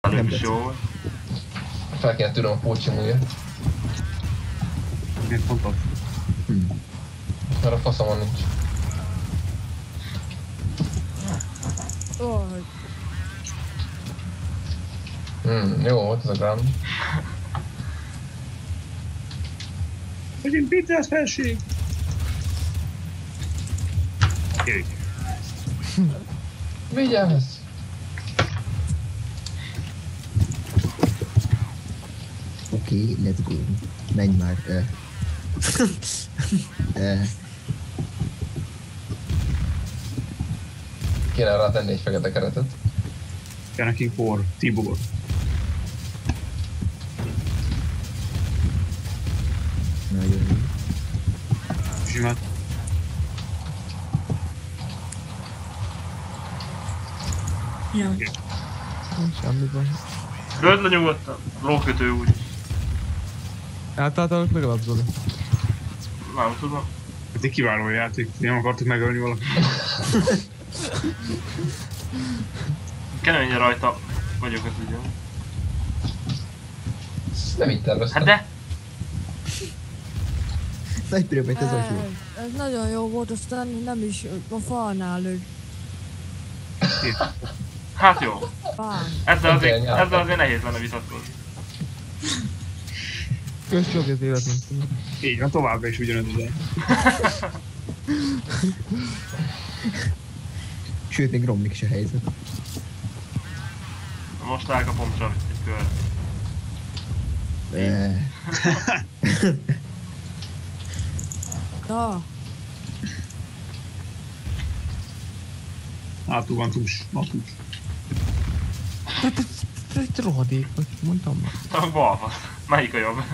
Előbb is jó volt. Fel kéne tűnöm a pócsimúja. Miért mondtad? Mert a faszomon nincs. Jó volt ez a ground. Megint pizzás felség! Kérjük. Vigyázz! Oké, let's go. Menj már. Kéne rá tenni egy fekete keretet. Kell nekünk for, Tibor. Nagyon jó. Simát. Ja. Semmi baj. Öld le nyugodtan. Lókötő úgyis. Eltaláltalak legalább, Zoli? Nem tudom. Ez egy kiváló játék, nem akartuk megölni valakit. Keményen rajta vagyok az ügyön. Nem így terveztem. Hát de! Nagy piröpét ez a jó. Ez nagyon jó volt, aztán nem is a falnál lőtt. Hát jó. Fán. Ezzel azért nehéz lenne vitatkozni. Kösz jobb az élet, mint tudom. Így van, továbbra is ugyanaz az. Sőt, még romlik is a helyzet. Most elkapom csak egy kör. Na, Hátul van tús, matus. Te egy rohadék, vagy mondtam már. A balfasz. Melyik a jobb?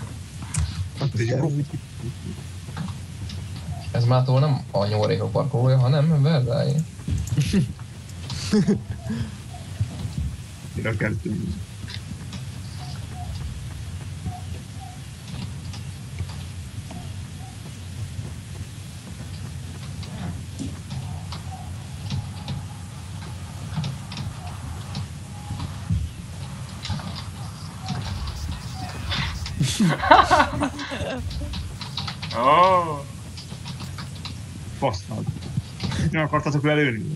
Ez mától nem a nyomorékok parkolója, hanem Verdáé. Mire kell tűnni? Oh. Fasznád. Nem akartatok lelőni?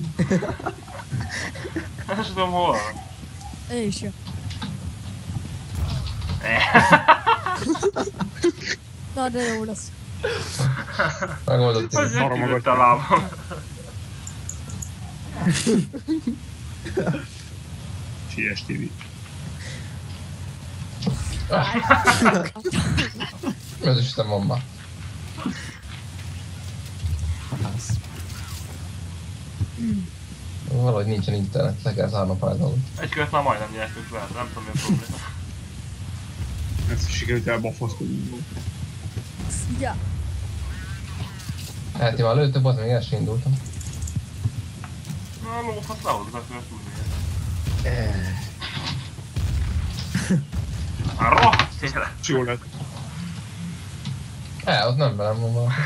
Nem is tudom hol. én is jó. Na, de jó lesz. Megoldott Hogy én. Arra megküzdött a lábam. CS TV. Ez is nem van már. Halász. Valahogy nincsen internet, le kell zárnom pártolni. Egy kört már majdnem nyertünk vele, nem tudom mi a probléma. Ezt sikerült elbafaszkodni. Ja. Hát én már lőttök, az még el sem indultam. Na, a lófasz lehozza a kört úgy néz. Már rohadt élet. Jól lett. Ott nem velem van valaki.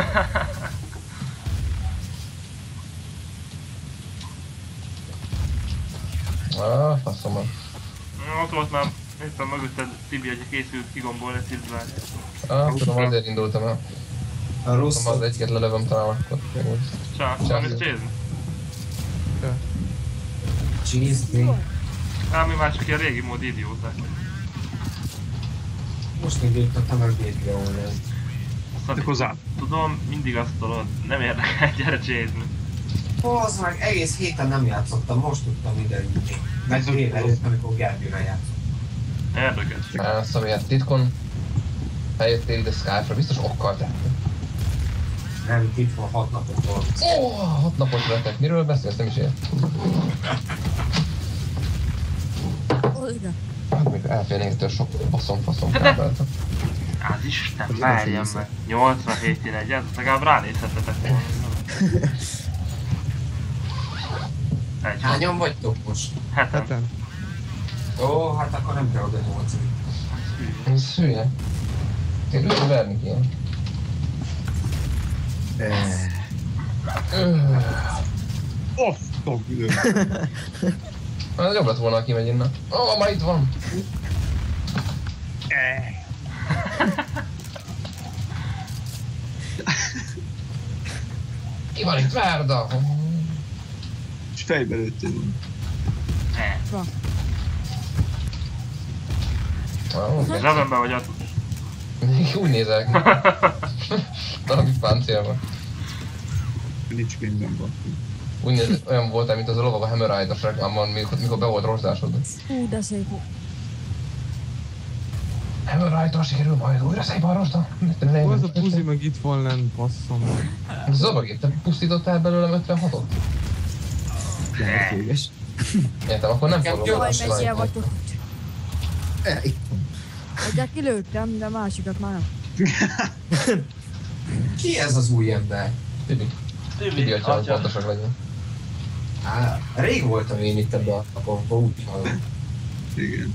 Faszom van. Ott volt már, éppen mögötted Tibi, hogy készült kigombolni a szilvárját. Tudom, azért indultam el. A rossz. Tudom, az egyiket lelövöm talán akkor. Csá, nem is csézni? Cheese. Mi már csak ilyen régi mód idióták. Most még írtam meg végreolni. Azt hozzá. tudom, mindig azt tudod, nem érdekel, gyere csézni. Az meg egész héten nem játszottam, most tudtam ide jutni. Meg fél előtt, amikor Gergővel játszottam. Érdekes. Szóval ilyen titkon eljöttél ide Skype-ra, biztos okkal tettem. Nem, itt van 6 napot dolgozik. 6 napot lettek, miről beszélsz, nem is ért. Igen. Hát még elférnénk ettől sok faszom kábelt. Az Isten, várjam meg. 87-11, ez legalább ránézhettetek volna. Hányan vagytok most? 7-en. Ó, hát akkor nem kell oda 8. Ez hülye. Én őt verni kéne. Azt a külön. Az jobb lett volna, ha kimegy innen. Ó, már itt van! Ki van itt? Várda! És fejbe lőttél. Zsebemben vagy ott. Úgy nézel ki. Valami páncélban. Nincs minden van. Úgy néz, olyan voltál, mint az a lovag a Hammerite-os reklámban, mikor be volt rozsdásod. Hú, de szép. Hammerite-ról sikerül majd újra szép a rozsda. Hol az a puzi meg itt van lent, basszom. Zabagét, te pusztítottál belőlem 56-ot? Lehetséges. Értem, akkor nem Nekem fogom jó, Jaj, azt mennyire látni. vagytok. Itt van. Egyet kilőttem, de másikat már nem. Ki ez az új ember? Tibi. Tibi, hogyha pontosak legyen. Á, rég voltam én itt ebben a kompban, úgy hallom. Igen.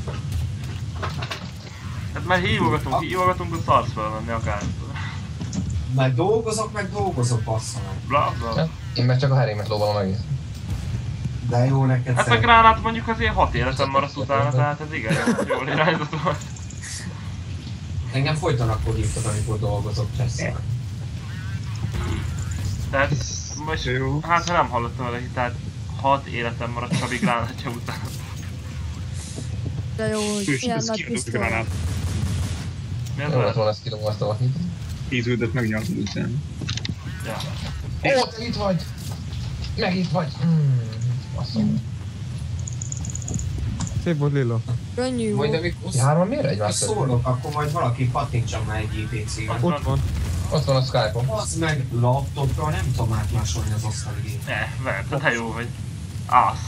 Hát már hívogatunk, hogy szarsz felvenni akármikor. Meg dolgozok, basszanak. Bla bla. Én meg csak a herémet lóvalom egész. De jó neked Hát a gránát mondjuk azért 6 életen maradsz utána, tehát ez igen, jól irányzott volt. Engem folyton akkor hívtad, amikor dolgozok, persze. Tehát most, Jó. hát ha nem hallottam vele, tehát 6 életen maradt Csabi gránátja után. De jó, hogy És ilyen ez nagy kiadott pisztoly. granát. Mi az Jó lett lehet? volna ezt kidobom azt a vakit. 10 üldött megnyaltad után. Ja. Ó, te itt vagy! Meg itt vagy! Basszom. Szép volt Lila. Könnyű Majd volt. amikor Ti hárman miért egymást szólok, akkor majd valaki pattintson már egy IPC-vel. Ott van. Ott van a Skype-on. Az meg laptopra nem tudom átmásolni az asztali gépet. Várj, te jó vagy. Ász.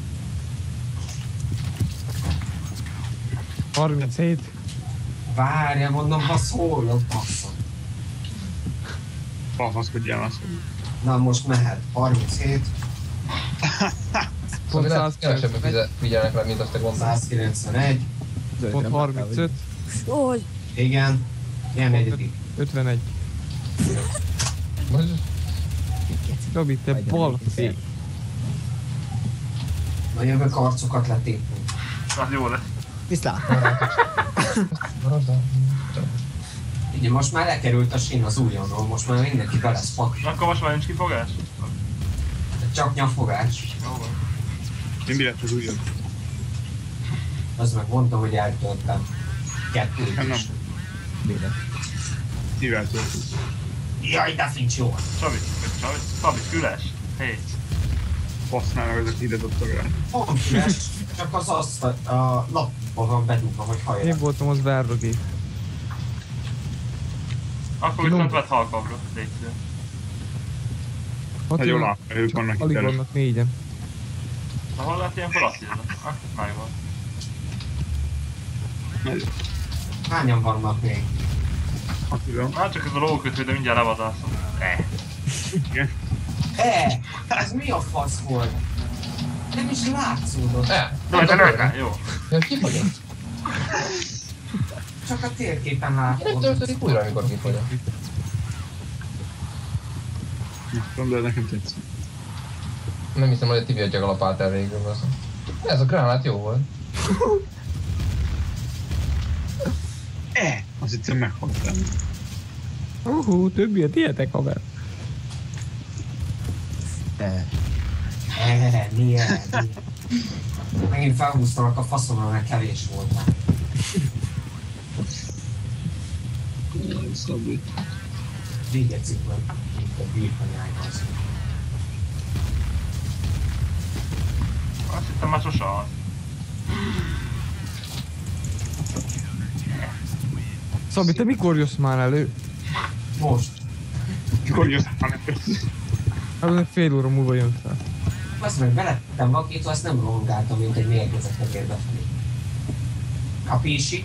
37. Várja, mondom, ha szólok, basszom. Balfaszkodjál már szó. Na most mehet. 37, Szóval lehet, 100, kevesebben figyelnek rá, mint azt te gondolsz. 191, Pont 35, Ó, hogy igen. Ilyen negyedik. 51. Most Robi, te bal szék. Na jövök arcokat letépünk. Az jó lesz. Viszlát. maradj el. Ugye most már lekerült a sín az újonról, most már mindenki be lesz fak. Akkor most már nincs kifogás? Csak nyafogás. Jó van. Én mi lett az újabb? Az meg mondta, hogy eltöltem. Kettőt Hát nem. is. Miért? Mivel töltünk? Jaj, de fincs jó. Szabi, füles. Hé. Basznál meg ezek ide dobtak rá. Pont füles, csak az azt a lapba van bedugva, hogy hajrá. Én voltam az verrogé. Akkor viszont vett halkabbra. Légy szíves. Hát jól látni, ők vannak itt Alig előtt. vannak négyen. Na hol lehet ilyenkor azt írni? Megvan. Hányan vannak még? Hát tudom. Hát csak ez a lókötő, de mindjárt levadászom. Igen. Ez mi a fasz volt? Nem is látszódott. De jó. Ja, kifogyott. Csak a térképen Nem látszódott. töltődik újra, amikor kifogyott. Na, tudom, de nekem tetszik. Nem hiszem, hogy a Tibi adja galapát el végül. Az. Ez a granát jó volt. Azt hittem meghaltál. Többiet ihetek, haver. Milyen? Megint felhúztanak a faszomra, mert kevés voltam. Szabít. Végetszik meg, mint a bírkanyájban. Azt hittem már sose az. Szabi, te mikor jössz már elő? Most. Mikor jössz már? Hát fél óra múlva jön fel. Azt meg belettem vakítva, azt nem rohangáltam, mint egy mérgezett egér befelé. Kapísi?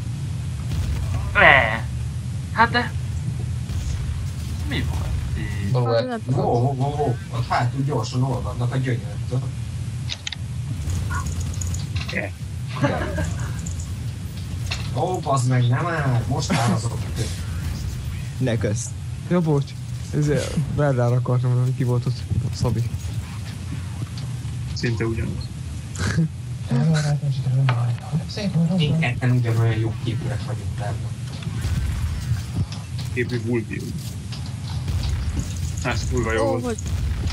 Hát de... Mi volt? Valójában. Ott hátul gyorsan olvadnak a gyönyörtől. Ó, bazd meg, nem áll, most áll azok. Ne kösz. Ja, bocs. Ezért Verdára akartam, hogy ki volt ott Szabi. Szinte ugyanaz. Nem sikerül majd. Szép van. Mindketten ugyanolyan jó képűek vagyunk lenne. Képű vulvium. Ez kurva jó Ó, volt. hogy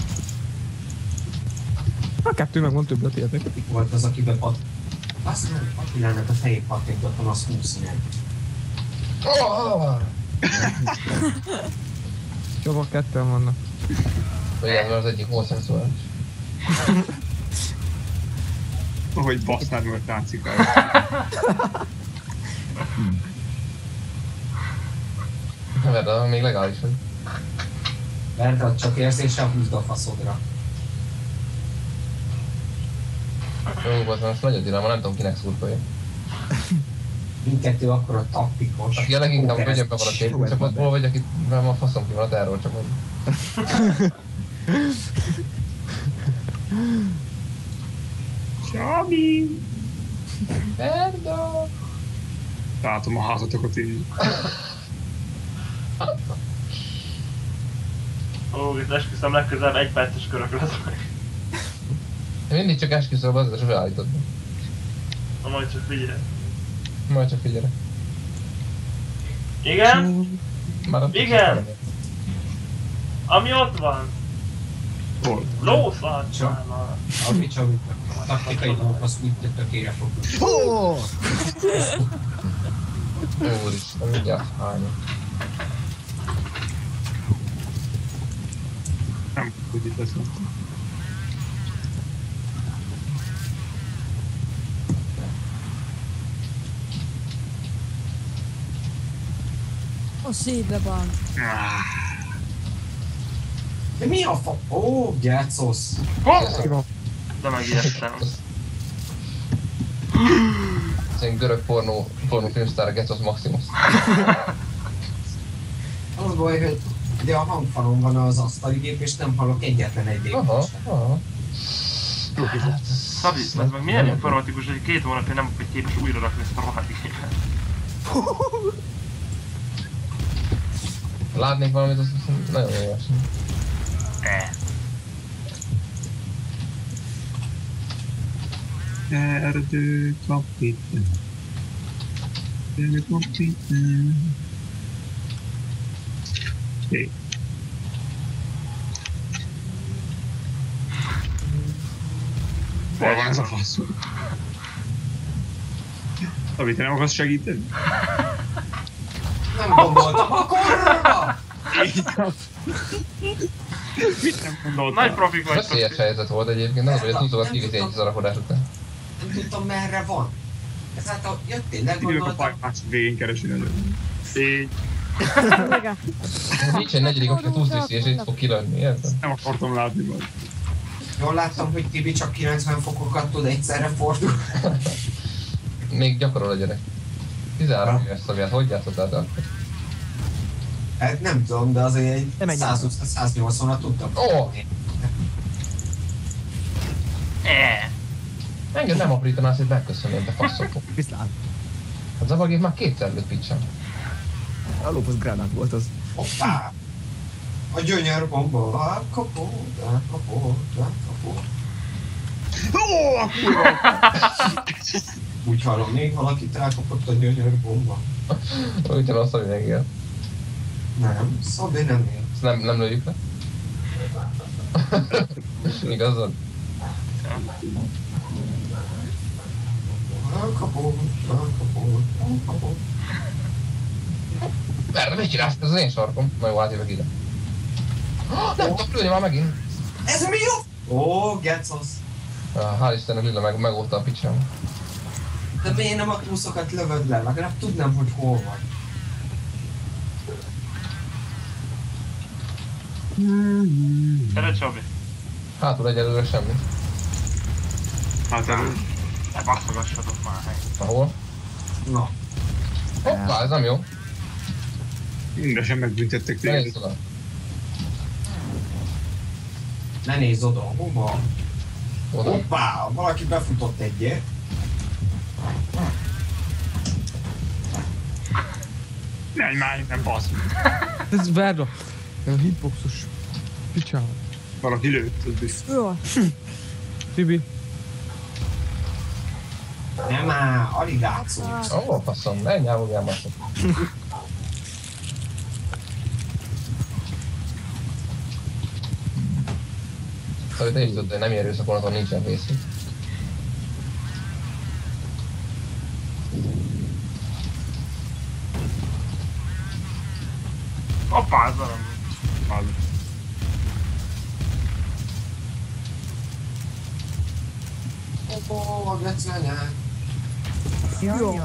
A kettő meg van többet értek. Ki volt az, akiben azt mondom, Attilának a fejét pattintottam, az 21. Csaba, ketten vannak. Igen, az egyik homoszexuális. Ahogy basztár meg a táncikára. Vedd, még legális vagy. Verd, csak érzéssel húzd a faszodra. Jó, volt, most nagyon dinám, nem tudom kinek szurkolja. Mindkettő akkor a taktikos. Aki a leginkább könyökben van a két csapatból, vagy akit nem a faszom ki van a terror csapat. Sami! Erda! Látom a házatokat így. Ó, itt esküszöm legközelebb 1 perces körök lesznek. Én mindig csak esküszöl, az sose állítod. Na majd csak figyelj. Majd csak figyelj. Igen? Már Igen! Ami ott van! Hol? Lószarcsánál! A taktikai dolgok azt úgy tökére fogjuk. Ó! Úristen, mindjárt hányom. Nem, hogy itt lesz. a szédbe van. De mi a fa... Ó, gyácosz! De megijedtem. Szerintem görög pornófilmsztár a Gecos Maximus. Az baj, hogy de a hangfalon van az asztaligép, és nem hallok egyetlen egy lépést. Aha. Szabi, ez meg milyen informatikus, hogy 2 hónapja nem vagy képes újra rakni ezt a rohadt gépet. Látnék valamit, az nagyon jó verseny. Erdő kapitán. Erdő kapitán. Oké. Hol van ez a faszom? Szabi, te nem akarsz segíteni? Nem gondoltam a korra! Mit nem gondoltam? Nagy profik vagy, Veszélyes helyzet volt egyébként, nem az, hogy a tuzokat kivitt egy zarakodás után. Nem tudtam merre van. Ezáltal jöttél, Ülök a gondoltam. pajmás végén keresni nagyon. Így. Nincs egy negyedik, aki túsz viszi és itt fog kilönni, érted? Nem akartam látni majd. Jól láttam, hogy Tibi csak 90 fokokat tud egyszerre fordulni. Még gyakorol a gyerek. 13 éves Szabját, hogy játszottál te akkor? Hát nem tudom, de azért egy Nem ennyi. 120-180-at tudtam. Ó! Engem nem aprítanász, hogy megköszönöm, te faszokok. Viszlát. Hát Zavagév már 2-szer lőtt picsán. A lópusz gránát volt az. Hoppá! A gyönyör bomba, kapó, kapó, kapó. Ó, a kurva! Úgy hallom, még valakit elkapott a gyönyör bomba. Ugyanaz Szabi megél. Nem, Szabi nem él. Ezt nem lőjük le? Igazad? Kapó, kapó, kapó. Erre mit csinálsz? Ez az én sarkom. Na jó, átjövök ide. Nem tudok lőni már megint. Ez mi jó? Ó, gecosz. Hál' Istennek Lilla megóvta a picsám. De miért nem a túszokat lövöd le? Legalább tudnám, hogy hol vagy. Gyere Csabi. Hátul egyelőre semmi. Hát elő. Ne basszogassatok már, hely. Ahol? Na, Hoppá, ez nem jó. Mindesen megbüntettek Ne nézz téged. oda. ne nézz oda, hova? Oda. Hoppá, valaki befutott egyet. Menj már, nem basz. Ez Verda. Ez a hitboxos picsám. Valaki lőtt, az biztos. Jó. Tibi. Nem már, alig látszunk. Ó, faszom, ne nyávogjál már. Szóval te is tudod, hogy nem erőszakolnaton nincsen vészünk. Hoppá, ez nem. Ó, a geci anyák. Jó.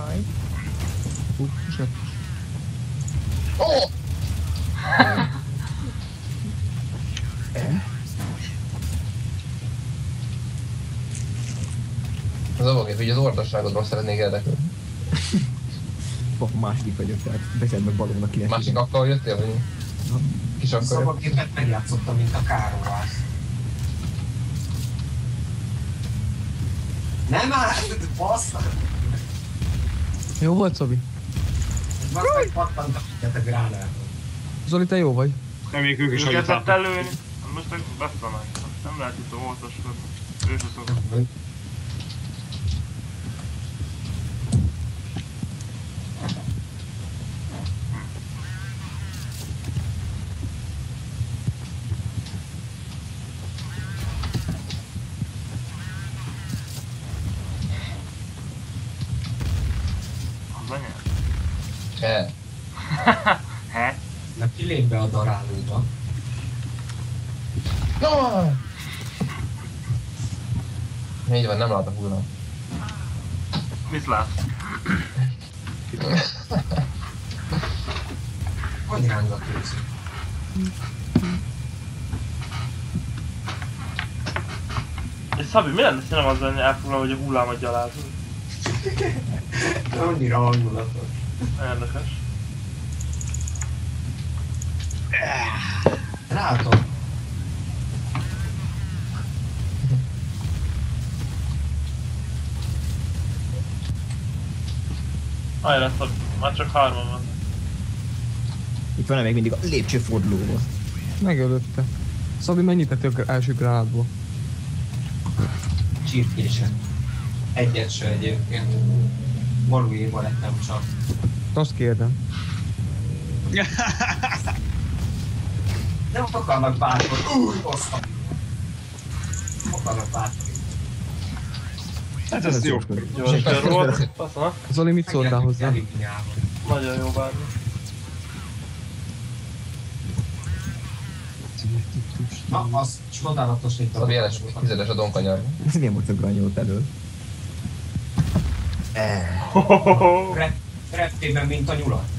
Ó! Az avogép, hogy az orvosságodról szeretnék érdeklődni. Második vagyok, tehát beszéld meg balónak kinek. Másik akkal jöttél, vagy kis akkor? Szabadgépet megjátszottam, mint a Károlász. Nem már, bassza! Jó volt, Szabi? Basz megpattantak a gránátot. Zoli, te jó vagy? Reméljük ők is Őket hagyották. lett előni. Most meg beszélnek. Nem lehet itt a óvatoskodni. Ő se szokott. Az anyád? He? Na kilép be a darálóba. No! Így van, nem látok hullám. Mit látsz? Hogy rángatősz? És Szabi, mi lenne, ha nem azzal, hogy elfoglal, hogy a hullámat gyalázol? Annyira hangulatos. Érdekes. Látom. Ajra, Szabi. Már csak 3-an van. Itt van még mindig a lépcsőfordulóval. Megölötte. Szabi, mennyit tettél az első gránátból? Csirkésen. Egyet se egyébként. Valójában lettem csak. Azt kérdem. Nem akarnak bátor. Új, osztam. Nem akarnak bátor. Hát ez jó. Jó, és volt. Fasza. Zoli, mit szóltál hozzá? Nagyon jó bármi. Na, az csodálatos itt. Szabi jeles, tizedes a donkanyar. Ez milyen volt a granyót elől? Reptében, mint a nyulat.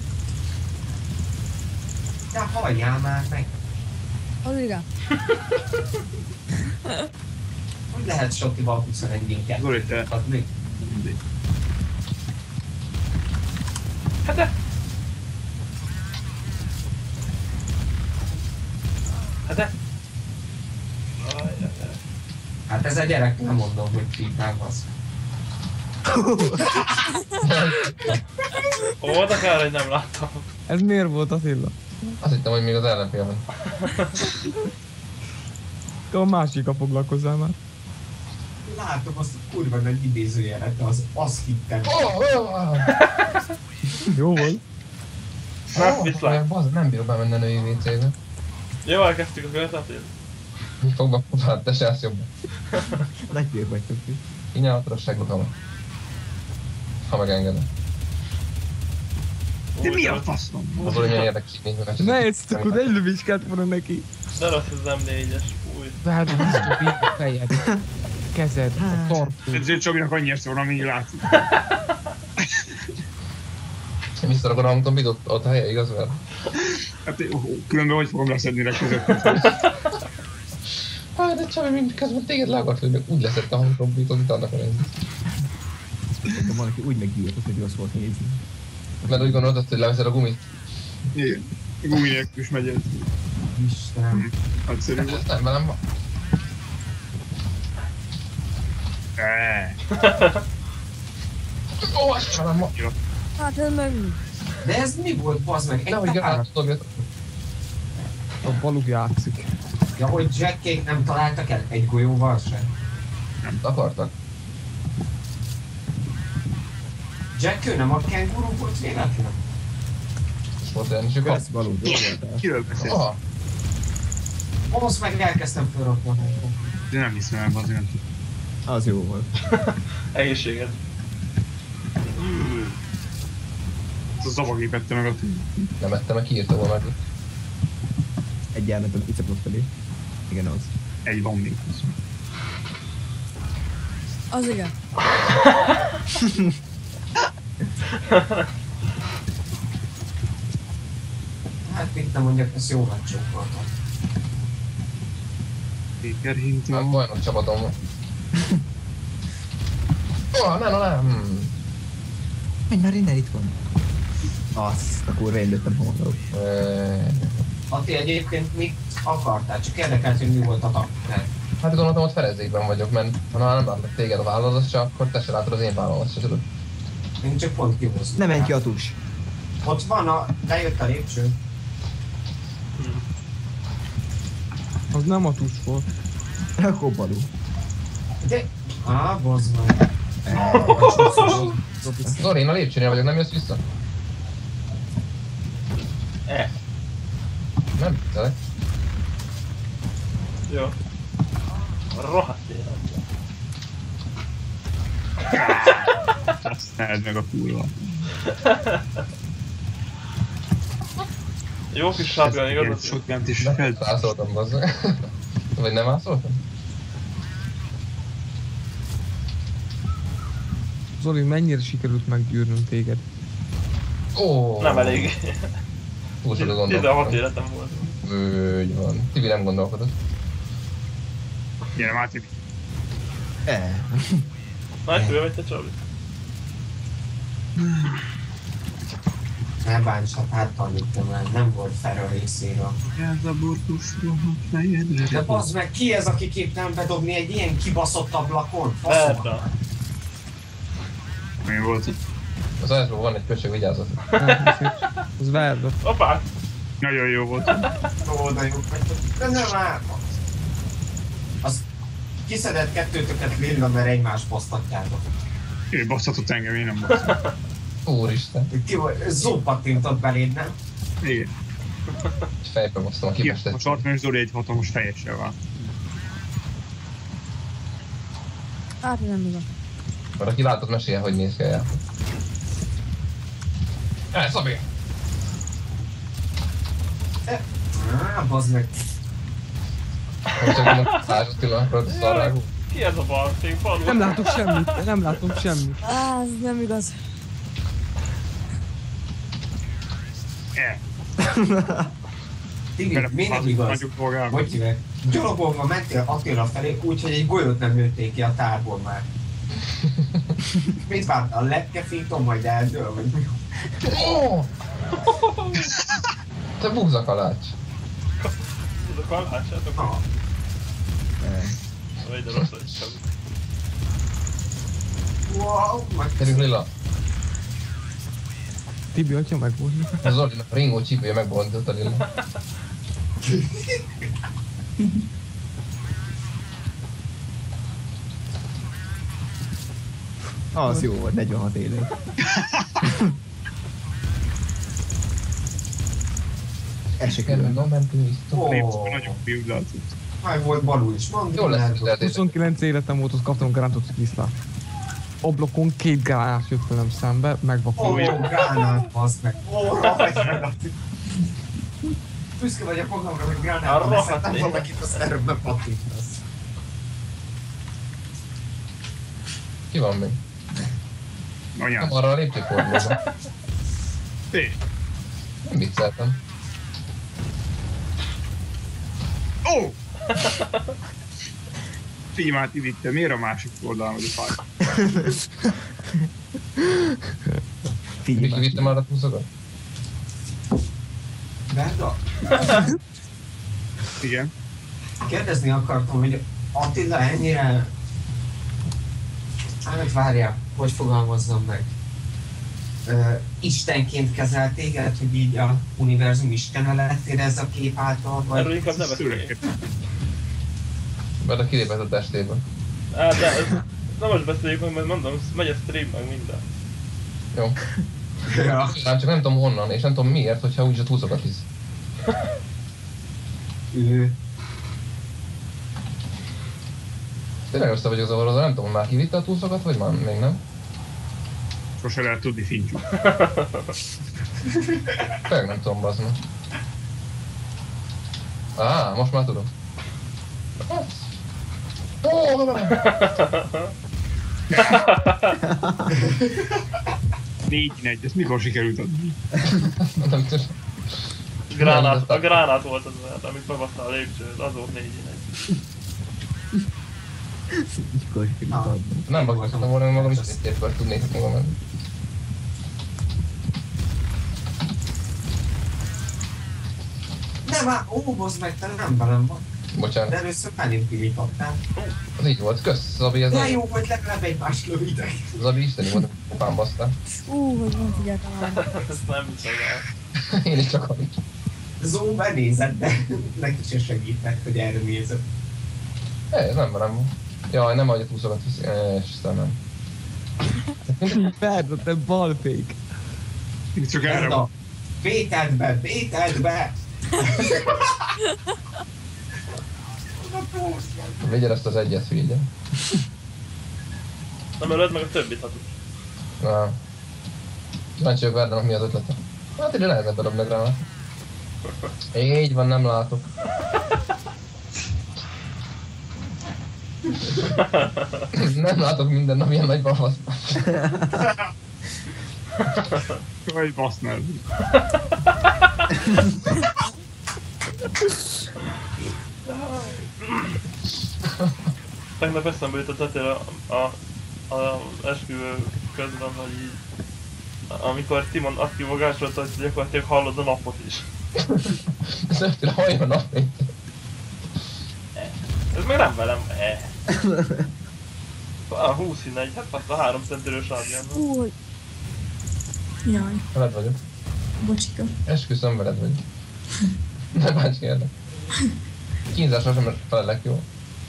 De halljál már meg. Oliga. Hogy lehet Sotival 21 minket? Zoli, te. Adni? Hát de... Hát de... Hát ez a gyerek, nem mondom, hogy pipák az. Ó, de kár, hogy nem láttam. Ez miért volt, Attila? Azt hittem, hogy még az ellenfél van. Te a másikkal foglalkozzál már. Látom azt a kurva nagy idézőjelet, de azt hittem. Jó volt. Na, viszlát. Bazd, nem bírok bemenni a női WC-be. Jó, elkezdtük a követ, Attila. Fogva, hát te se állsz jobban. Nagy bírk vagytok ti. Kínálatra van. Ha megengedem. De mi a faszom? Az olyan érdekes, mint Ne egyszerűen, akkor egy lövész kellett volna neki. De rossz ez M4-es, fúj. Várj, vissza a fejed. Kezed, a tartó. Ezért Csabinak annyiért szól, amíg látszik. Visszarakod a hangtombit, ott a helye, igaz vele? Hát különben hogy fogom leszedni legközött? Hát de Csabi, mint közben téged le akart, hogy úgy leszett a hangtombit, amit annak a lenni. Szerintem valaki úgy meggyűjött, hogy rossz volt nézni. Mert úgy gondolod, hogy leveszed a gumit? Igen. Gumi nélkül is megy ez. Istenem. Nagyszerű volt. Ez nem velem van. Ó, ez velem van. Hát ez meg... De ez mi volt, bazd meg? Nehogy Egy tár? granát dobjat. A balug játszik. Ja, hogy Jackék nem találtak el egy golyóval sem? Akartak. Jack, ő nem a kenguru volt véletlen? És volt olyan is, hogy Persze, való, jó voltál. Kiről beszélsz? Aha, Ahhoz meg elkezdtem fölrakni a hangot. De nem hiszem el, azért nem tudom. Az jó volt. Egészséget. Ez a zavagép ette meg a nem ettem, meg kiírta volna meg. Egy elmentem Iceplot felé. Igen, az. egy van még. Az igen. Hát mit nem mondjak, ezt jól megcsókoltam. Péker Hát hintam. bajnok csapatom van. Nem. Menj már innen, itt van. Azt, a kurva én lőttem hamarabb. Ati, egyébként mit akartál? Csak érdekelt, hogy mi volt a takter. Hát gondoltam, ott felezékben vagyok, mert ha nem látlak téged a vállalatosra, akkor te se látod az én vállalatosra, tudod? Én csak pont kihoztam. Ne menj ki a tus. Ott van a... lejött a lépcső. Az nem a tus volt. Akkor balú. De... bazd meg. Zori, én a lépcsőnél vagyok, nem jössz vissza? Nem viccelek. Jó. Rohadt élet. Azt nehezd meg a kurva. Jó kis sápja, igaz? Sok bent is Nem fed. ászoltam, bazzeg. Vagy nem ászoltam? Zoli, mennyire sikerült meggyűrnöm téged? Ó, Nem elég. túl sokat 16 gondolkodtam. életem volt. Úgy van. Tibi nem gondolkodott. Gyere már, Tibi. Nagy fő vagy te, Csabi? Ne bánts, hát áttanítom el. Nem volt fel a részéről. Ez a burkus rohadt fejedre. De bazd meg, ki ez, aki képtelen bedobni egy ilyen kibaszott ablakon? Faszom. Berta. Mi volt? Az ajtóban van egy köcsög, vigyázzat. Az Verda. Hoppá! Nagyon jó volt. Ó, de jó vagytok. De nem már. Az kiszedett kettőtöket Lilla, mert egymást basztatjátok. Ő basszatott engem, én nem basszatott. Úristen. Zó pattintott beléd, nem? Igen. És fejbe basztam a A kipestet. sartmányos Zoli egy hatalmas fejessel van. Hát nem igaz. Mert aki látod, mesélje, hogy néz ki a játék. Szabi! Bazd meg. Most csak mondom, 100 pillanatról szarrágó. Ki ez a balfény falu? Nem látok semmit, nem látom semmit. Ez nem igaz. Tibi, minek igaz? Nagyobb dolgában. Hogy hívják? Gyalogolva mentél Attila felé, úgyhogy egy golyót nem lőtték ki a tárból már. Mit várt? A lepkefétom majd eldől, vagy mi? Ó! Te búzakalács. Ez a kalhásátok? Ha. Vagy de rossz vagy sem. Wow, Gyerünk Lilla. Tibi atya meg volt. A Zolinak a ringó csípője megbontott a Lilla. Az jó volt, 46 élet. Ez se Kerül, kerül. no mentünk vissza. Ó, Nagyon biudált. majd volt Balú is, mondd Jól lesz, el. hogy 29 életem volt, azt kaptam gránátot vissza. Ablakon 2 gránát jött velem szembe, Ó, megvakultam. gránát, baszd meg. Ó, rohadt meg a tű. Büszke vagyok magamra, hogy gránát A veszek, rohadt nem élet. valakit azt erőbbe pattintasz. Ki van még? Anyád. Nem arra a lépcsőfordulóban. Té. Nem vicceltem. Ó! Figyelj már, Tibi, te miért a másik oldalon vagy a fáj? Figyelj Miki már. vittem arra túszokat? Berda, Igen. kérdezni akartam, hogy Attila ennyire... Hát várjál, hogy fogalmazzam meg? Istenként kezelt téged, hogy így a univerzum istene lettél ez a kép által, Erről vagy... inkább ne beszélj. Szüleket. Mert a kilépett a testéből. Hát de ez... Na most beszéljük meg, majd mondom, megy a stream meg minden. Jó. Ja. Csak nem tudom honnan, és nem tudom miért, hogyha úgyis a túszokat visz. Ő. Tényleg össze vagyok zavarodva, nem tudom, már kivitte a túszokat, vagy már még nem? Sose lehet tudni, fintyú. Tényleg nem tudom, bazd meg. Most már tudom. Négy, ezt mikor sikerült adni? Nem tudom. A gránát volt az olyan, amit megadta a lépcsőt, az volt 4-1. Mikor sikerült adni. Nem bagoltam volna, hogy magam is egy kört tudnék magam menni. Nem, már bozd meg, te nem velem van. Bocsánat. De először felém kinyitottál. Az így volt, kösz, Zabi, ez De nagyon... jó, hogy legalább egymást lövitek. Zabi, isteni volt, kopán basztál. Hogy nem figyeltem már. Ezt nem hiszem el. Én is csak amit. Zó benézett, de neki se segített, hogy erre nézett. Ez nem velem van. Jaj, nem adja túszokat viszi. Isten nem. Persze, te balfék. Csak erre van. Na, vételd be! Vigyel ezt az egyet, figyelj. Nem ölöd meg a többit, ha tudsz. Na. Kíváncsi vagyok Verdának mi az ötlete. Hát ide nehezebb bedobni rá. Így van, nem látok. Nem látok minden nap ilyen nagy bafasz. Jaj, basznál. Tegnap eszembe jutott Attila a esküvő közben, hogy így... Amikor Timon azt kivogásolta, hogy gyakorlatilag hallod a napot is. Szöptől hallja a napét. Ez meg nem velem. A 21, hát azt a 3 centőrös ágyán. Hogy... Jaj, Veled vagyok. bocsika. Esküszöm, veled vagyok. Ne bánts kérlek. Kínzásra sem felelek jól.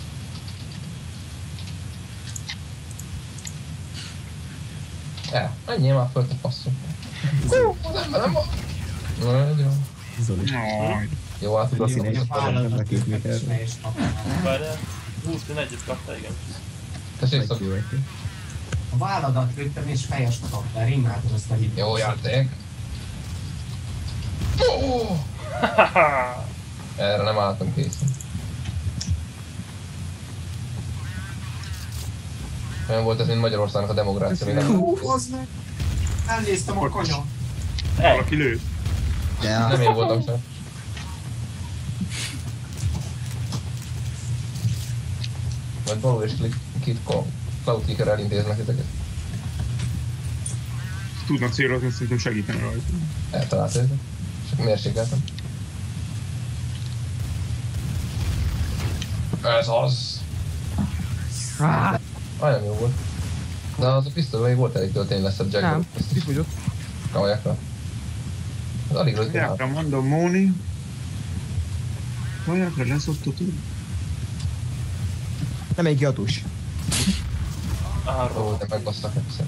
Menjél már föl, te passzol. Az emberem van. Na, jó. Zoli. Jaj. Jó, át tudod Színes. színes. Vállalat Nekik és ne is kapnál. Várjál. 21-et kapta, igen. Tessék szok. A válladat lőttem és fejest kaptál, rimáltad azt a hibát. Jó játék. Erre nem álltam készen. Olyan volt ez, mint Magyarországnak a demokrácia, még nem. Hozd meg! Elnéztem a kanya. Valaki lő. Nem én voltam sem. Majd Baló és Cloud Kicker elintéznek ezeket. Tudnak célozni, szerintem segíteni rajta. Eltalálta ezeket. Csak mérsékeltem. Ez az! Majdnem jó volt. De az a pisztoly még volt elég töltény lesz a Jack. Nem, kifogyott. Kajakkal. Az alig rögtön Kajákra mondom, Móni. Kajákra leszoktott úgy. Nem egy gatus. Ó, de megbasztak egyszer.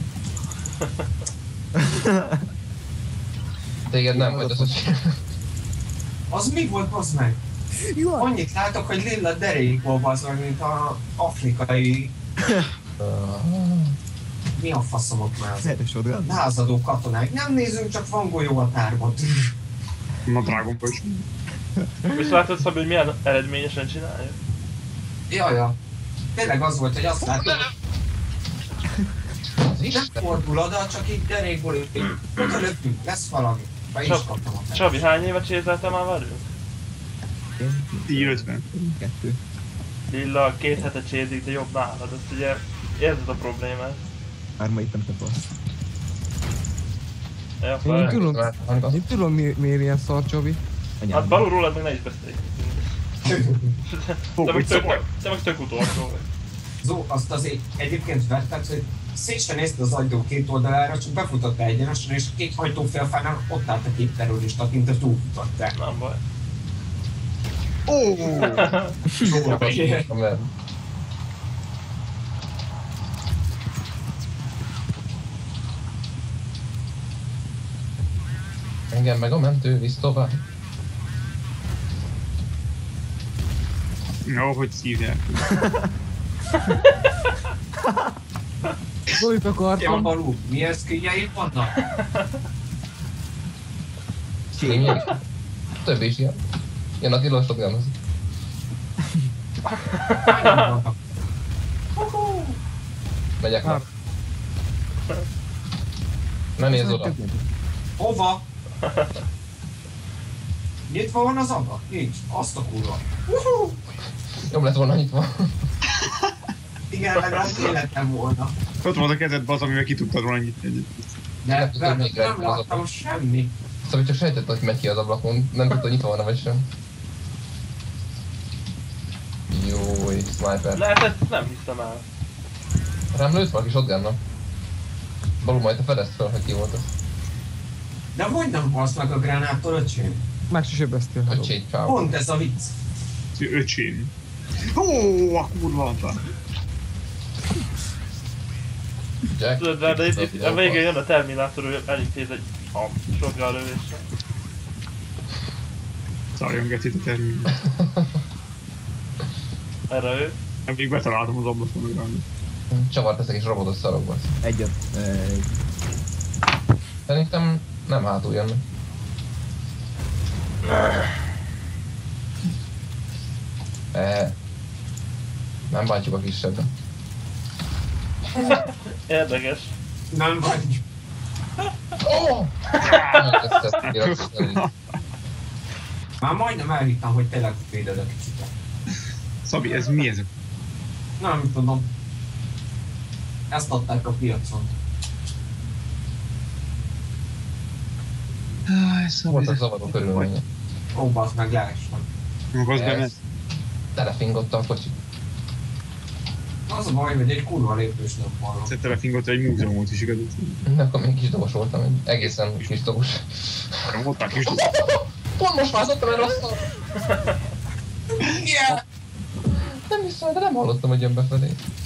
Téged nem, vagy az, hogy... Az mi volt, bazd meg? Jó, Annyit látok, hogy lilla derékból bazd meg, mint a afrikai... Mi a faszomok már? Szeres shotgun. Lázadó katonák. Nem nézünk, csak van golyó a tárban. Na, Dragon Ball is. És látod, Szabi, hogy milyen eredményesen csinálja? Jaja. Tényleg az volt, hogy azt látom, nem fordul oda, csak így derékból így. Oda löpünk, lesz valami. Be is kaptam a fel. Csabi, hány évet csézeltem már velünk? 10-50. 2. Lilla 2 hete csézik, de jobb nálad. Ezt ugye érzed a problémát. Már ma itt nem tapaszt. Ja, Én fel. tudom miért ilyen szar, Csabi. Hát balul rólad meg ne is beszélj. Te meg tök utolsó vagy. Zó, azt azért egyébként vetted, hogy szét se nézted az ajtó két oldalára, csak befutott egyenesen, és a két hajtófélfánál ott állt a két terrorista, mint a túlfutották. Nem baj. Engem meg a mentő visz tovább. Jó, hogy szívják. Zolit Ki a akartam. balú? Milyen skilljeid vannak? Streamjék. Több is ilyen. Jön a tilos shotgunhoz. Hányan vannak? Megyek már. Ne nézz oda. Hova? Nyitva van az ablak? Nincs. Azt a kurva. Jobb lett volna nyitva. Igen, legalább életem volna. Ott volt a kezed, bazd, amivel ki tudtad volna nyitni egyet. De Nem tudom, még nem rá- láttam semmi. Szóval csak sejtett, hogy megy ki az ablakon. Nem tudta, hogy nyitva van vagy sem. Jó, sniper. Lehet, ezt nem hiszem el. Rám lőtt valaki shotgunnal. Balú, majd te fedezd fel, hogy ki volt az. De hogy nem halsz meg a gránától, öcsém? Meg se sebeztél. Hogy ségy fel. Pont ez a vicc. Öcsém. Ó, a kurva apa. Jack. Tudod, de itt a végén jön a Terminátor, hogy elintéz egy shotgun lövéssel. Szarjon gecit a termin. Erre ő. Nem még betaláltam az ablakon, hogy rám. Csavart ezek is robotos szarokba. Egyet. Szerintem nem hátul jönnek. Nem bántjuk a kisebbet. Érdekes. Nem vagy. Oh! Már majdnem elhittem, hogy tényleg véded a kicsit. Szabi, ez mi ez? Nem tudom. Ezt adták a piacon. Voltak zavaró körülmények. Ó, bassz meg leestem. Maga az benne? Telefingott a kocsi. Az a baj, hogy egy kurva lépés nem hallom. Szerintem telefingott egy múzeumot is igazad. Akkor még kis dobos voltam, egészen kis dobos. Nem voltál kis Pont most vázottam el rosszal! Yeah! Nem hiszem, de nem hallottam, hogy jön befelé.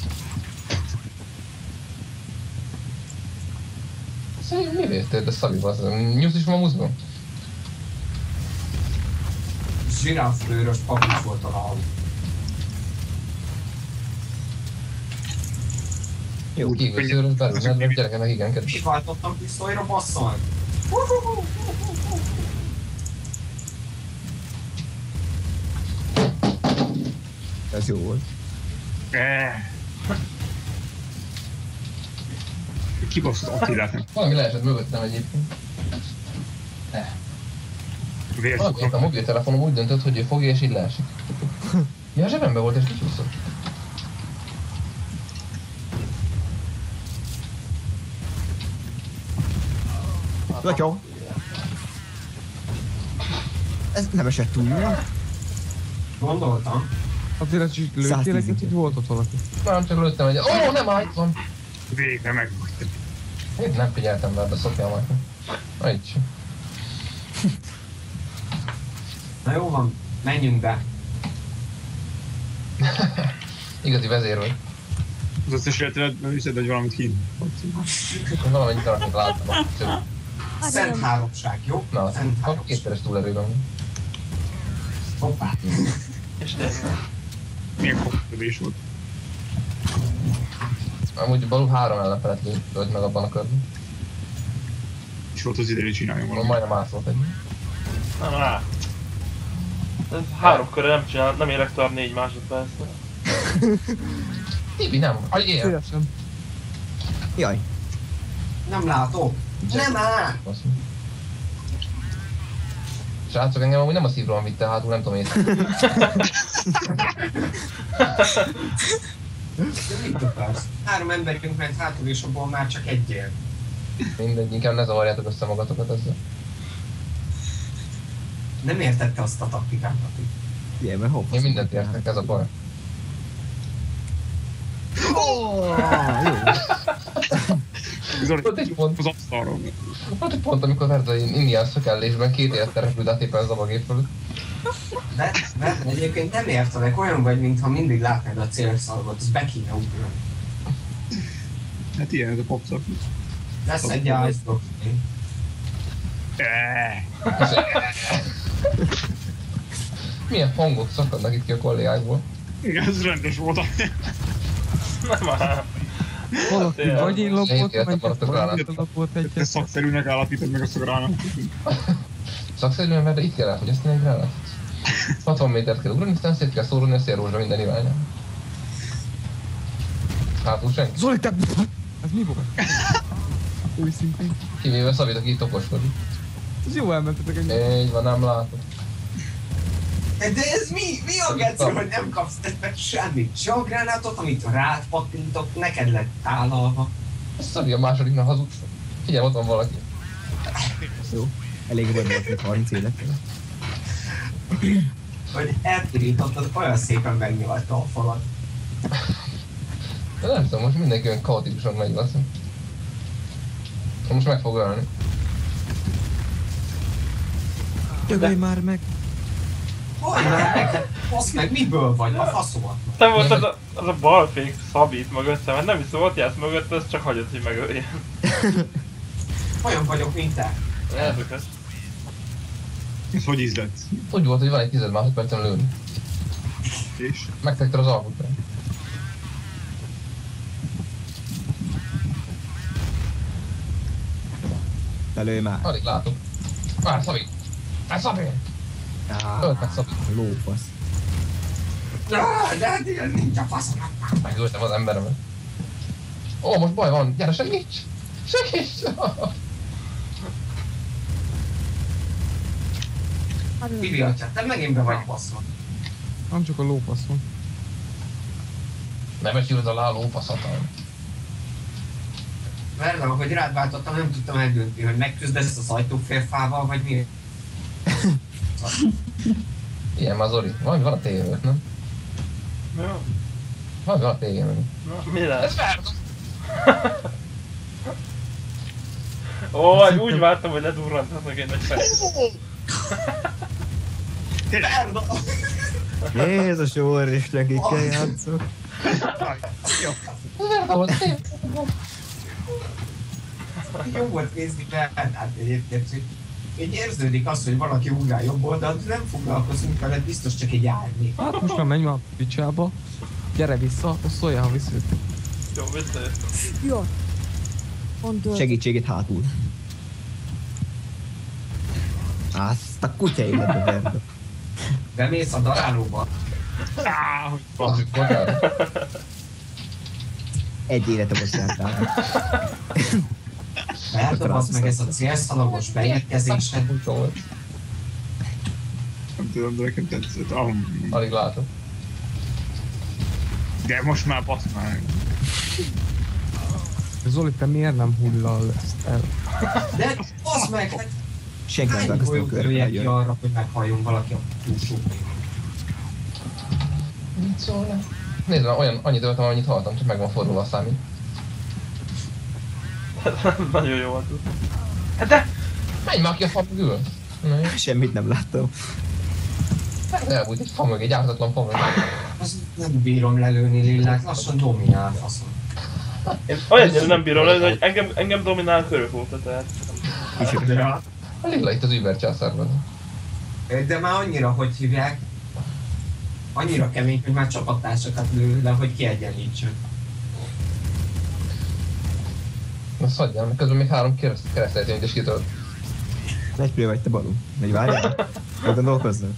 Szóval mi vértél, de Szabi az? Nyújt is ma múzeum? Zsiráflőrös papics volt a hal. Jó, kívül szőrös, belül nedves, gyerekenek igen kedves. És váltottam pisztolyra, basszal. Ez jó volt. Kibaszott Attilát, nem? Valami leesett mögöttem egyébként. Vércukor. A mobiltelefonom úgy döntött, hogy ő fogja és így leesik. Ja, a zsebembe volt és kicsúszott. Latyó. Ez nem esett túl jól. Gondoltam. Azért csak lőttél 110 egyet, hogy volt ott valaki. Nem, csak lőttem egy... Ó, nem áll, itt van! Végre megvoltam. Én nem figyeltem be, de szokjál majd. Na itt sem. Na jó van, menjünk be. Igazi vezér vagy. Az összes életedet viszed, hogy valamit kint. Én valamennyit raknék láttam. Szent háromság, jó? Na, Szent akkor háromság. kétszeres túlerőben van. Hoppá. És tényleg. Milyen koptövés volt. Amúgy Balú 3 ellenfelet lőtt meg abban a körben. És volt az idejét csináljon valamit. Majdnem átszólt egy. Na. Ez 3 körre nem csinál, nem érek tovább 4 másodpercre. Tibi nem, hogy él. Szívesen. Jaj. Nem látok. Nem áll. Srácok, engem amúgy nem a szívról vitte hátul, nem tudom észre. De mit akarsz? 3 emberünk ment hátul és abból már csak egy él. Mindegy, inkább ne zavarjátok össze magatokat ezzel. Nem értette azt a taktikámat. Igen, mert hopp. Én mindent értek, ez a baj. Zoli, Volt egy pont, az asztalról. volt egy pont, amikor Verda indián szökellésben 2 élettel repült át éppen az abagép fölött. De egyébként nem értelek, olyan vagy, mintha mindig látnád a célszalagot, az be kéne ugrani. Hát ilyen ez a popszak. Lesz egy ice drop. Milyen hangok szakadnak itt ki a kollégákból? Igen, ez rendes volt. Nem áll. Valaki tényleg. vagy én lopottam Gránátot. egyet, vagy lopott Te egyet. szakszerűnek állapítod meg azt a gránátot. Szakszerűen, mert itt kell elfogyasztani egy gránátot. 60 métert kell ugrani, aztán szét kell szórulni a szélrózsra minden irányába. Hátul senki. Zoli, te... Ez mi volt? Őszintén. Kivéve Szabit, aki itt okoskodik. Ez jó elmentetek egy... Így van, nem látod. De ez mi a geci, hogy nem kapsz ebben semmit? Se a gránátot, amit rád pattintok, neked lett tálalva. Szabi a másodiknak hazudsz. Figyelj, ott van valaki. Jó. Elég volt még 30 életre. Hogy elpirítottad, olyan szépen megnyalta a falat. De nem tudom, most mindenki olyan kaotikusan megy, lassan. Most meg fog ölni. Dögölj már meg! Hogy meg? Basz meg, miből vagy? A faszomat. Te volt az a balfék Szabit mögöttem, mert nem is szólt játsz mögött, ez csak hagyott, hogy megöljen. Olyan vagyok, mint te. Elbökös. Ez hogy ízlett? Úgy volt, hogy van egy 10 másodpercen lőni. És? Megtetted az alkut. Lelőj már! Alig látok. Már Szabi! Már Szabi! Ölt meg Szabi. Lófasz. De hát ilyen nincs a faszomat. Megöltem az emberemet. Ó, most baj van, gyere, segíts! Segíts! Bibi atya, te megint be vagy baszva. Nem csak a lófasz van. Nem esülsz alá a lófaszhatalm. Verdem, ahogy rád váltottam, nem tudtam eldöntni, hogy megküzdesz az ajtóférfával, vagy mi. Ilyen már Zoli. Valami van a tévében, nem? Jó. Valami van a tévében. Na, mi lesz? Ez Verda! Ó, úgy vártam, hogy ledurranthatnak egy nagy fejt. Verda! Jézus úristen, kikkel játszok? Ez Verda volt, tényleg. Jó volt nézni Verdát egyébként, hogy így érződik az, hogy valaki ugrál jobb oldalt, nem foglalkozunk veled, biztos csak egy árnyék. Hát most már menj már a picsába. Gyere vissza, azt szóljál, ha visszajött. Jó, visszajött. Jó. Pont Segítségét hátul. Azt a kutya életbe Verda. Bemész a darálóba. Bazzuk, bocsánat. Egy élete most jártál. Verda, meg ez a célszalagos beérkezésed. Nem tudom, de nekem tetszett. Alig látom. De most már basz már. Zoli, te miért nem hullal ezt el? De basz meg, hát Senki nem hány találkoztam a golyót körbe, lőjek ki jön. arra, hogy meghalljon valaki a túlsó. Mit szólna? Nézd már, annyit öltem, amennyit haltam, csak meg van fordulva a számít. Nagyon jó volt. Hát de! Menj már ki a fa mögül! Semmit nem láttam. Elbújt egy fa mögé, egy ártatlan fa mögé. Az nem bírom lelőni Lillát, lassan dominál faszom. Én olyannyira nem bírom lenni, hogy engem dominál körülfóta, tehát... A Lilla itt az Uber császárban. De már annyira, hogy hívják, annyira kemény, hogy már csapattársakat lő le, hogy kiegyenlítsön. Na szagyjál, mert közben még 3 kereszteltényt is kitölt. Egyfőre vagy te Balú. Megy várjál? Meggondolkozzak?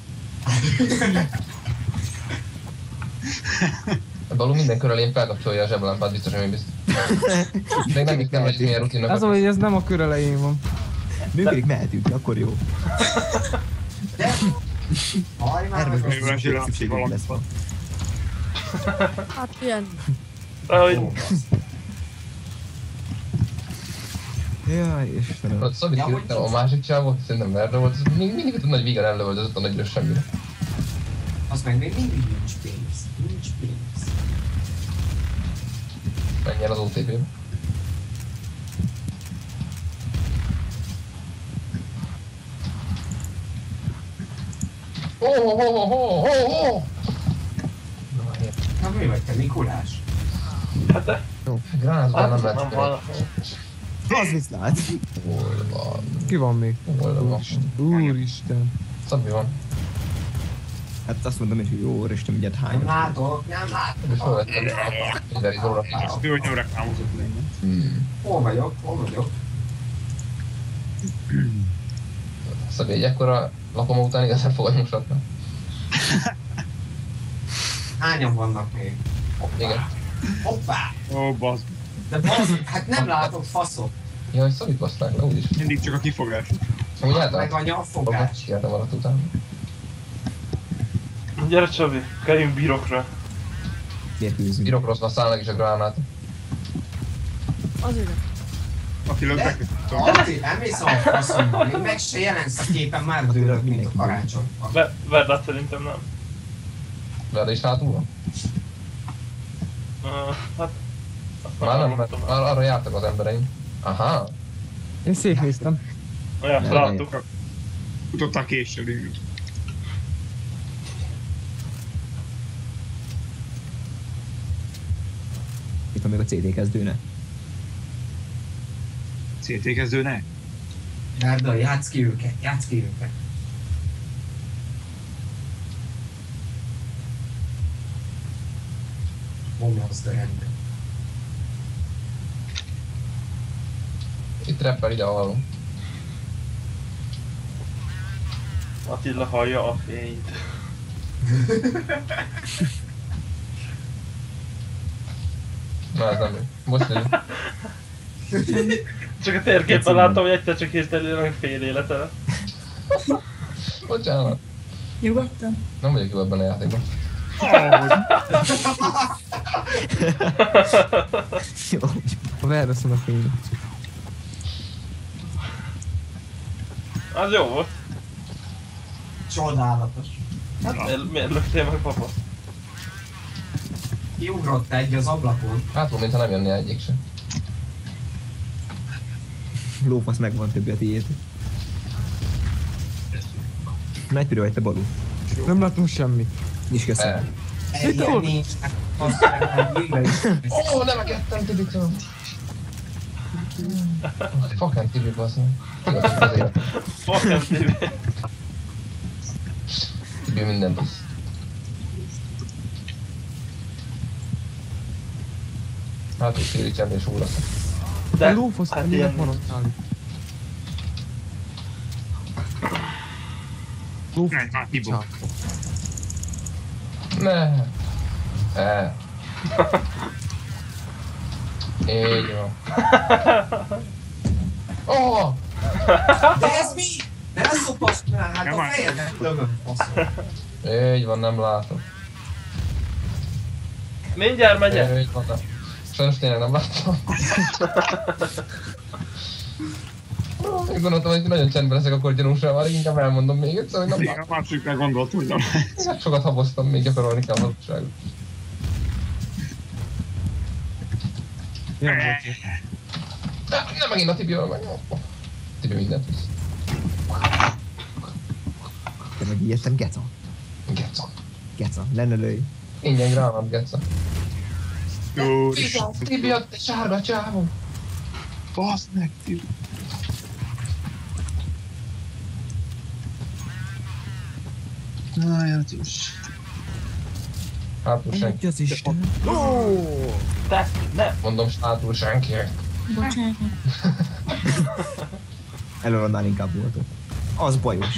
A Balú minden kör elején felkapcsolja a zseblámpát, biztos, hogy biztos. Még nem hittem, hogy milyen rutinnak. Ez hogy ez nem a kör elején van. Működik, mehetünk, akkor jó. De... Hallj már Erre meg, meg Jövően az zsírálom, szükségünk valami lesz. van. Hát ilyen. Ahogy... Jaj, Istenem. Ott Szabi kirúgtam a másik csávot, szerintem Verda volt, az mindig ott a nagy vígan ellövöldözött a nagyra semmire. az meg még mindig nincs pénz. Nincs pénz. Menjen az OTP-be. Na mi vagy te, Mikulás? Hát de... Gránátban nem Hát, nem lehet. van. Az viszlát. Hol van? Ki van még? Hol van? Úristen. Szabi van. Hát azt mondom, hogy jó, Isten, mindjárt Nem hány. látok, nem látok. És felvettem minden izóra. Ő, hogy nem reklámozott lenne. Hol vagyok? Hol vagyok? Szabi, egy ekkora lapom után igazán fogod mosatni. Hányan vannak még? Igen. Hoppá! Ó, bazd. De bazd, hát nem látok faszok. Jaj, Szabit baszták le, úgyis. Mindig csak a kifogás. Amúgy Meg általában a nyafogás. kiáltam alatt utána. Gyere Csabi, kerüljünk bírokra. Miért küzdünk? Bírok rosszban szállnak is a gránát. Azért. Aki löktek. Ati, elmész a faszomba, még meg se jelensz a képen, már dőlök, mint a karácsony. Verd át szerintem nem. Veled is hátul van? Hát... azt Már nem, mert mondtam. már arra jártak az embereim. Aha. Én szétnéztem. Olyan, láttuk. Futották késsel, igen. Itt van még a CD kezdőne. CT kezdőnek? Gárda, játsz ki őket, játsz ki őket. Bomlaszd a rendbe. Itt reppel ide hallom. Attila hallja a fényt. Na ez nem jó. Most nézzük. Csak a térképen láttam, hogy egyszer csak hirtelen fél élete lett. Bocsánat. Nyugodtan. Nem vagyok jó ebben a játékban. Jó. Verveszem a fényt. Az jó volt. Csodálatos. Miért löktél meg papa? Kiugrott egy az ablakon. Hátul, mintha nem jönne egyik sem. Lófasz megvan többé a tiéd. Nagy pirő vagy te, Balú. Nem látom semmit. Nincs köszönöm. Ilyen nincs. Azt mondom, végre is. Ó, nem megettem Tibitől. Fucking Tibi basszony. Fucking Tibi. Tibi mindent visz. Hát úgy Tibi csendés úraszak. De lófasz, hát minek ilyen... maradtál? Lófasz, Nem, már Tibo. Ne. Így van. Oh! De ez mi? De ez szopasz már, hát a fejedet lögöm, faszom. Így van, nem látom. Mindjárt megyek. Így van, nem. Sajnos tényleg nem láttam. Én gondoltam, hogy nagyon csendben leszek akkor gyanúsra, már inkább elmondom még egyszer, hogy nem Igen, láttam. a másiknál gondoltam, hogy nem. Hát sokat haboztam, még gyakorolni kell a valóságot. Nem megint a Tibivel meg. Tibi mindent visz. Te meg ilyettem, Geca. Geca. Geca, lenne lőj. Ingyen gránat, Geca. Jó, Tibi, a sárga csávó. Baszd meg, Tibi. Na, játos. Hátul senki. Az Isten. Te, ne. Mondom, hátul senki. Bocsánat. Előadnál inkább voltot. Az bajos.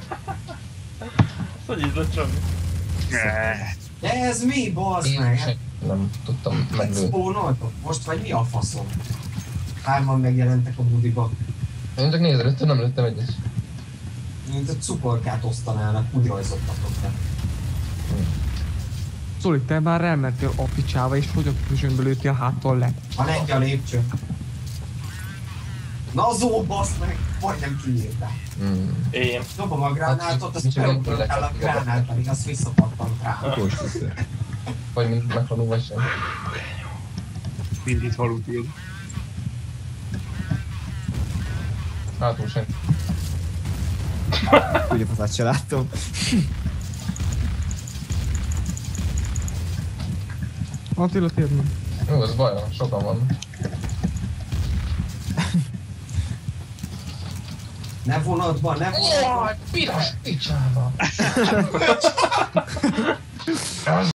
Hogy így lett Csabi? De ez mi, bazd Én meg? senki nem tudtam meglőni. Spónoltok? Most vagy mi a faszom? Hárman megjelentek a budiba. Én csak nézelődtem, nem lőttem egyet. Mint a cukorkát osztanának, úgy rajzoltatok be. Zoli, te már elmentél a picsába, és hogy a közönbe lőttél háttal le? Van egy a lépcső. Na zó, baszd meg! Majdnem kiírtál. Én. Dobom a gránátot, azt Micsoda beugrom el a gránát, pedig azt visszapattant rá. Utolsó ször. Vagy mint meghalunk, vagy sem. Mind itt halunk, igaz. Hátul senki. Ugye faszát se láttam. Attila, térd meg. Jó, ez baj van, sokan vannak. Ne vonatban, ne vonatban! Jaj, piros picsába!